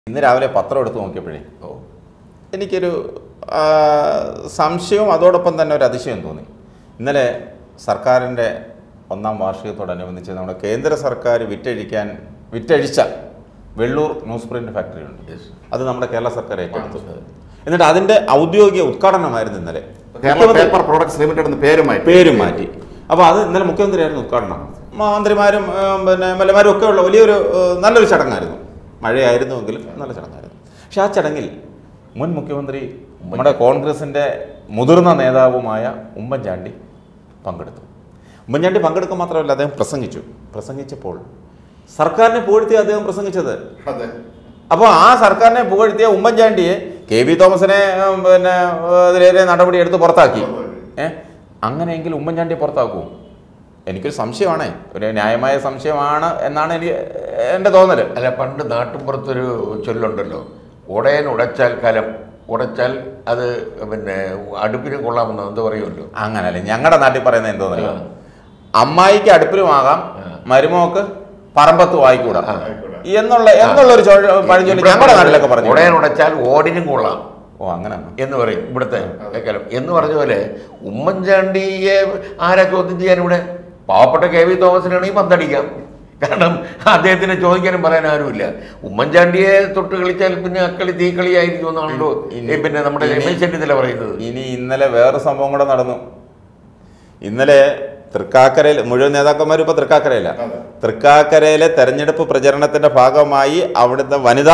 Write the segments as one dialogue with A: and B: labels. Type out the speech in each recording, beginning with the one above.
A: ഇന്ന് രാവിലെ പത്രം എടുത്ത് നോക്കിയപ്പോഴേ എനിക്കൊരു സംശയവും അതോടൊപ്പം തന്നെ ഒരു അതിശയം തോന്നി. ഇന്നലെ സർക്കാരിൻ്റെ 1ാം വാർഷികത്തോടനുബന്ധിച്ച് നമ്മുടെ കേന്ദ്ര സർക്കാർ വിറ്റഴിച്ച വെള്ളൂർ ന്യൂസ് പ്രിൻ്റ് ഫാക്ടറി ഉണ്ട്. അത് നമ്മുടെ കേരള സർക്കാർ ഏറ്റെടുത്തു. എന്നിട്ട് അതിൻ്റെ ഔദ്യോഗിക ഉദ്ഘാടനമായിരുന്നു ഇന്നലെ.
B: പേപ്പർ പ്രൊഡക്ട്സ് ലിമിറ്റഡ് എന്ന് പേരും മാറ്റി.
A: അപ്പോൾ അത് ഇന്നലെ മുഖ്യമന്ത്രിയായിരുന്നു ഉദ്ഘാടനം. മന്ത്രിമാരും പിന്നെ എംഎൽഎമാരും ഒക്കെ ഉള്ള വലിയൊരു നല്ലൊരു ചടങ്ങായിരുന്നു. മഴയായിരുന്നുവെങ്കിലും നല്ല ചടങ്ങായിരുന്നു. പക്ഷെ ആ ചടങ്ങിൽ മുൻ മുഖ്യമന്ത്രി നമ്മുടെ കോൺഗ്രസിൻ്റെ മുതിർന്ന നേതാവുമായ ഉമ്മൻചാണ്ടി പങ്കെടുത്തു. ഉമ്മൻചാണ്ടി പങ്കെടുക്കുക മാത്രമല്ല, അദ്ദേഹം പ്രസംഗിച്ചപ്പോൾ സർക്കാരിനെ പുകഴ്ത്തി അദ്ദേഹം പ്രസംഗിച്ചത്. അപ്പോൾ ആ സർക്കാരിനെ പുകഴ്ത്തിയ ഉമ്മൻചാണ്ടിയെ കെ വി തോമസിനെ പിന്നെ അതിലേറെ നടപടിയെടുത്ത് പുറത്താക്കി. അങ്ങനെയെങ്കിൽ ഉമ്മൻചാണ്ടിയെ പുറത്താക്കൂ? എനിക്കൊരു സംശയമാണേ, ഒരു ന്യായമായ സംശയമാണ് എന്നാണ് എൻ്റെ തോന്നൽ.
C: അല്ല, പണ്ട് നാട്ടിൻപുറത്തൊരു ചൊല്ലുണ്ടല്ലോ, ഉടയൻ ഉടച്ചാൽ കലം, ഉടച്ചാൽ അത് പിന്നെ അടുപ്പിന് കൊള്ളാമെന്നോ എന്തോ പറയുമല്ലോ.
A: അങ്ങനല്ലേ ഞങ്ങളുടെ നാട്ടിൽ പറയുന്നത് എന്തോന്നല്ലോ, അമ്മായിക്ക് അടുപ്പിലുമാകാം, മരുമോക്ക് പറമ്പത്തും ആയിക്കൂടാ എന്നുള്ളൊരു പഴഞ്ചൊല്ലി ഞങ്ങളുടെ നാട്ടിലൊക്കെ പറഞ്ഞു.
C: ഉടയൻ ഉടച്ചാൽ ഓടിനും കൊള്ളാം.
A: ഓ, അങ്ങനെ
C: എന്ന് പറയും ഇവിടുത്തെ കലം. എന്ന് പറഞ്ഞ പോലെ ഉമ്മൻചാണ്ടിയെ ആരാ ചോദ്യം ചെയ്യാൻ? ഇവിടെ പാവപ്പെട്ട കെ വി തോമസിനാണെങ്കിൽ പന്തടിക്കാം. കാരണം അദ്ദേഹത്തിനെ ചോദിക്കാനും പറയാൻ ആരുമില്ല. ഉമ്മൻചാണ്ടിയെ തൊട്ട് കളിച്ചാൽ പിന്നെ അക്കളി തീക്കളി ആയിരിക്കും എന്നാണല്ലോ പിന്നെ നമ്മുടെ രമേശ് ചെന്നിത്തല പറയുന്നത്.
A: ഇന്നലെ വേറൊരു സംഭവം കൂടെ നടന്നു. ഇന്നലെ തൃക്കാക്കരയിൽ മുഴുവൻ നേതാക്കന്മാരും ഇപ്പോൾ തൃക്കാക്കരയിലെ തെരഞ്ഞെടുപ്പ് പ്രചരണത്തിന്റെ ഭാഗമായി അവിടുത്തെ മഹിളാ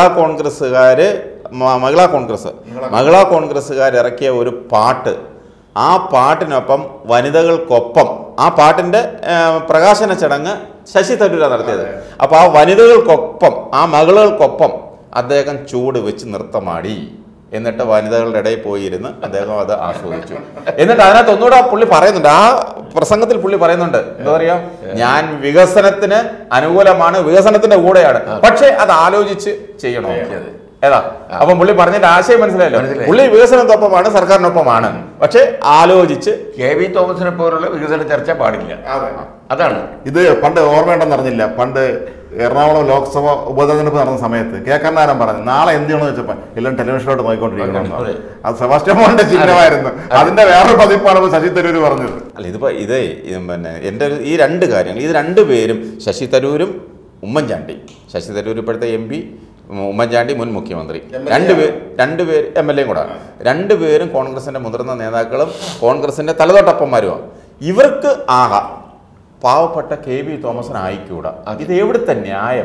A: കോൺഗ്രസ്സുകാർ ഇറക്കിയ ഒരു പാട്ട്, ആ പാട്ടിനൊപ്പം വനിതകൾക്കൊപ്പം ആ പാട്ടിൻ്റെ പ്രകാശന ചടങ്ങ് ശശി തരൂരാണ് നടത്തിയത്. അപ്പോൾ ആ വനിതകൾക്കൊപ്പം, ആ മകളുകൾക്കൊപ്പം അദ്ദേഹം ചൂട് വെച്ച് നൃത്തമാടി. എന്നിട്ട് വനിതകളുടെ ഇടയിൽ പോയിരുന്ന് അദ്ദേഹം അത് ആസ്വദിച്ചു. എന്നിട്ട് അതിനകത്ത് ഒന്നുകൂടെ പുള്ളി പറയുന്നുണ്ട്, ആ പ്രസംഗത്തിൽ പുള്ളി പറയുന്നുണ്ട്, എന്താ പറയാ, ഞാൻ വികസനത്തിന് അനുകൂലമാണ്, വികസനത്തിന്റെ കൂടെയാണ്, പക്ഷെ അത് ആലോചിച്ച് ചെയ്യണോ. ഏതാ അപ്പം പുള്ളി പറഞ്ഞതിന്റെ ആശയം മനസ്സിലായല്ലോ. പുള്ളി വികസനത്തിനൊപ്പമാണ്, സർക്കാരിനൊപ്പമാണ്, പക്ഷെ ആലോചിച്ച്.
C: കെ വി തോമസിനെ പോലുള്ള വികസന ചർച്ച പാടില്ല. അതാണ്
B: ഇത്. പണ്ട് ഓർമ്മയുണ്ടെന്ന് അറിഞ്ഞില്ല, പണ്ട് എറണാകുളം ലോക്സഭ ഉപതെരഞ്ഞെടുപ്പ് നടന്ന സമയത്ത് കെ കരുണാകരൻ പറഞ്ഞു, നാളെ എന്ത് ചെയ്യണമെന്ന് വെച്ചപ്പോൾ എല്ലാം ടെലിവിഷനിലോട്ട് നോക്കിക്കൊണ്ടിരിക്കണം. അത് സെബാസ്റ്റ്യൻ പോളിന്റെ ചിഹ്നമായിരുന്നു. അതിന്റെ വേറൊരു പതിപ്പാണ് ശശി തരൂർ പറഞ്ഞത്.
A: അല്ല, ഇതിപ്പോ പിന്നെ എൻ്റെ ഈ രണ്ട് കാര്യങ്ങൾ, ഇത് രണ്ടുപേരും, ശശി തരൂരും ഉമ്മൻചാണ്ടി, ശശി തരൂർ ഇപ്പോഴത്തെ MP, ഉമ്മൻചാണ്ടി മുൻ മുഖ്യമന്ത്രി, രണ്ടുപേർ MLA കൂടെ, രണ്ടുപേരും കോൺഗ്രസിന്റെ മുതിർന്ന നേതാക്കളും കോൺഗ്രസിന്റെ തലതൊട്ടപ്പന്മാരുമാണ്. ഇവർക്ക് ആകാം, പാവപ്പെട്ട കെ വി തോമസിന് ആയിക്കൂടാ. ഇത് എവിടുത്തെ ന്യായം?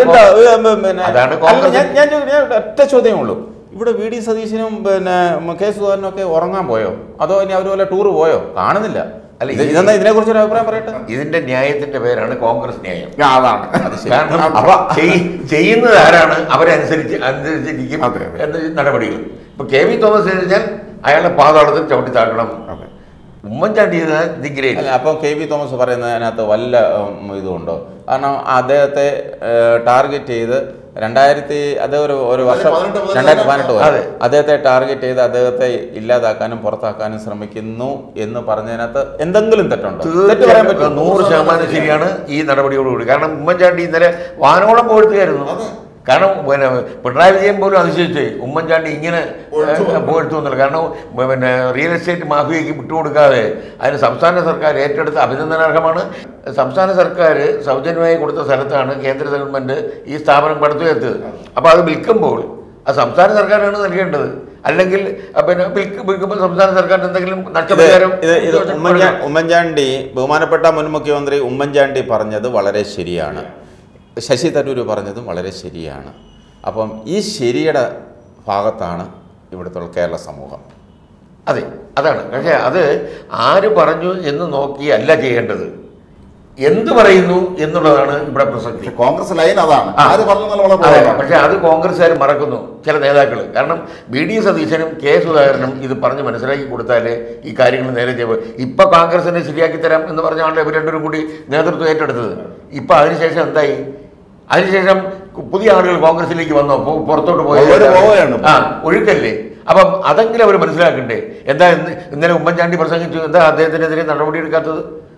A: ഞാൻ ഒറ്റ ചോദ്യമേ ഉള്ളൂ. ഇവിടെ VD സതീശനും പിന്നെ കെ സുധാകരനും ഒക്കെ ഉറങ്ങാൻ പോയോ, അതോ ഇനി അവർ വല്ല ടൂർ പോയോ? കാണുന്നില്ല. അല്ല, ഇതിനെ കുറിച്ച് ഒരു അഭിപ്രായം പറയട്ടെ.
C: ഇതിന്റെ ന്യായത്തിന്റെ പേരാണ് കോൺഗ്രസ് ന്യായം.
A: അതാണ്.
C: ചെയ്യുന്നത് ആരാണ് അനുസരിച്ചിരിക്കും നടപടികൾ. ഇപ്പൊ കെ വി തോമസ് കഴിഞ്ഞാൽ അയാളെ പാതാളത്തിൽ ചവിട്ടി താക്കണം. ഉമ്മൻചാണ്ടി
A: അല്ല, അപ്പം കെ വി തോമസ് പറയുന്നതിനകത്ത് വല്ല ഇതുണ്ടോ? കാരണം അദ്ദേഹത്തെ ടാർഗറ്റ് ചെയ്ത് 2018 അദ്ദേഹത്തെ ടാർഗറ്റ് ചെയ്ത് അദ്ദേഹത്തെ ഇല്ലാതാക്കാനും പുറത്താക്കാനും ശ്രമിക്കുന്നു എന്ന് പറഞ്ഞതിനകത്ത് എന്തെങ്കിലും തെറ്റുണ്ടോ? തെറ്റ് പറയാൻ പറ്റും.
C: 100% ശരിയാണ് ഈ നടപടിയോടുകൂടി. കാരണം ഉമ്മൻചാണ്ടി ഇന്നലെ വാനോളം പോഴ്ത്തുകയായിരുന്നു. കാരണം പിന്നെ പിണറായി വിജയൻ പോലും അതിശയിച്ചേ ഉമ്മൻചാണ്ടി ഇങ്ങനെ പോഴ്ത്തു എന്നുള്ളത്. കാരണം പിന്നെ റിയൽ എസ്റ്റേറ്റ് മാഫിയയ്ക്ക് വിട്ടുകൊടുക്കാതെ അതിന് സംസ്ഥാന സർക്കാർ ഏറ്റെടുത്ത് അഭിനന്ദനാർഹമാണ്. സംസ്ഥാന സർക്കാർ സൗജന്യമായി കൊടുത്ത സ്ഥലത്താണ് കേന്ദ്ര ഗവൺമെൻറ് ഈ സ്ഥാപനം പടുത്തുയർത്തത്. അപ്പോൾ അത് വിൽക്കുമ്പോൾ അത് സംസ്ഥാന സർക്കാരാണ് നൽകേണ്ടത്. അല്ലെങ്കിൽ പിന്നെ വിൽക്കുമ്പോൾ സംസ്ഥാന സർക്കാരിന് എന്തെങ്കിലും നഷ്ടപരിഹാരം.
A: ഉമ്മൻചാണ്ടി, ബഹുമാനപ്പെട്ട മുൻ മുഖ്യമന്ത്രി ഉമ്മൻചാണ്ടി പറഞ്ഞത് വളരെ ശരിയാണ്. ശശി തരൂർ പറഞ്ഞതും വളരെ ശരിയാണ്. അപ്പം ഈ ശരിയുടെ ഭാഗത്താണ് ഇവിടുത്തെ കേരള സമൂഹം.
C: അതെ, അതാണ്. പക്ഷേ അത് ആര് പറഞ്ഞു എന്ന് നോക്കിയല്ല ചെയ്യേണ്ടത്, എന്ത് പറയുന്നു എന്നുള്ളതാണ് ഇവിടെ പ്രസക്തി.
B: കോൺഗ്രസ് ലൈൻ അതാണ്.
C: പക്ഷെ അത് കോൺഗ്രസ്സുകാർ മറക്കുന്നു, ചില നേതാക്കൾ. കാരണം VD സതീശനും കെ സുധാകരനും ഇത് പറഞ്ഞ് മനസ്സിലാക്കി കൊടുത്താലേ ഈ കാര്യങ്ങൾ നേരെ ചെയ്യുമ്പോൾ. ഇപ്പൊ കോൺഗ്രസിനെ ശരിയാക്കി തരാം എന്ന് പറഞ്ഞാണല്ലോ ഇവർ രണ്ടുപേരും കൂടി നേതൃത്വം ഏറ്റെടുത്തത്. ഇപ്പൊ അതിനുശേഷം എന്തായി? അതിനുശേഷം പുതിയ ആളുകൾ കോൺഗ്രസിലേക്ക് വന്നോ, പുറത്തോട്ട് പോവുകയാണ്. ഒഴുക്കല്ലേ? അപ്പം അതെങ്കിലും അവർ മനസ്സിലാക്കണ്ടേ? എന്താ ഇന്നലെ ഉമ്മൻചാണ്ടി പ്രസംഗിച്ചു, എന്താ അദ്ദേഹത്തിനെതിരെ നടപടിയെടുക്കാത്തത്?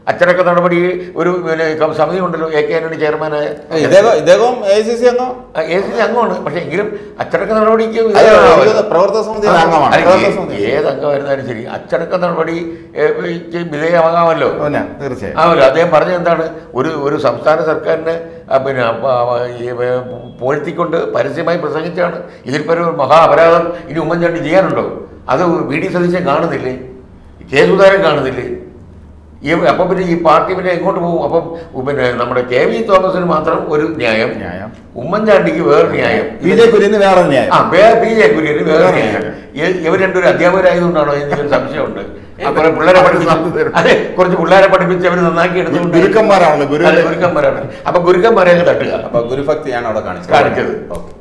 C: അച്ചടക്ക നടപടി ഒരു സമിതി ഉണ്ടല്ലോ, AK ആന്റണി ചെയർമാനായ.
A: ഇദ്ദേഹം AICC അംഗം,
C: AICC അംഗമാണ്. പക്ഷെ എങ്കിലും അച്ചടക്ക നടപടിക്ക്
A: പ്രവർത്തക സമിതി
C: ഏത് അംഗമായിരുന്നാലും ശരി അച്ചടക്ക നടപടിക്ക് വിധേയമാകാമല്ലോ.
B: തീർച്ചയായും
C: ആവല്ലോ. അദ്ദേഹം പറഞ്ഞത് എന്താണ്, ഒരു സംസ്ഥാന സർക്കാരിനെ പിന്നെ പോഴ്ത്തിക്കൊണ്ട് പരസ്യമായി പ്രസംഗിച്ചാണ്. ഇതിൽപ്പോൾ ഒരു മഹാ അപരാധം ഇനി ഉമ്മൻചാണ്ടി ചെയ്യാനുണ്ടോ? അത് VD സതീശൻ കാണുന്നില്ലേ, K സുധാകരൻ കാണുന്നില്ലേ? അപ്പം പിന്നെ ഈ പാർട്ടി പിന്നെ എങ്ങോട്ട് പോകും? അപ്പം പിന്നെ നമ്മുടെ KV തോമസിന് മാത്രം ഒരു ന്യായം, ഉമ്മൻചാണ്ടിക്ക് വേറെ ന്യായം,
B: PJ കുര്യന് വേറെ ന്യായം,
C: PJ കുര്യന് വേറെ ന്യായം. ഇവർ രണ്ടൊരു അധ്യാപകരായതുകൊണ്ടാണോ എന്നൊരു സംശയമുണ്ട്. കുറെ പിള്ളേരെ അതെ, കുറച്ച് പിള്ളേരെ പഠിപ്പിച്ച് അവർ നന്നാക്കി എടുത്തുകൊണ്ട് ഗുരുക്കന്മാരാണ്. അപ്പൊ ഗുരുക്കന്മാരെ തട്ടുക,
A: അപ്പൊ ഗുരുഭക്തിയാണ് അവിടെ കാണിച്ചത്.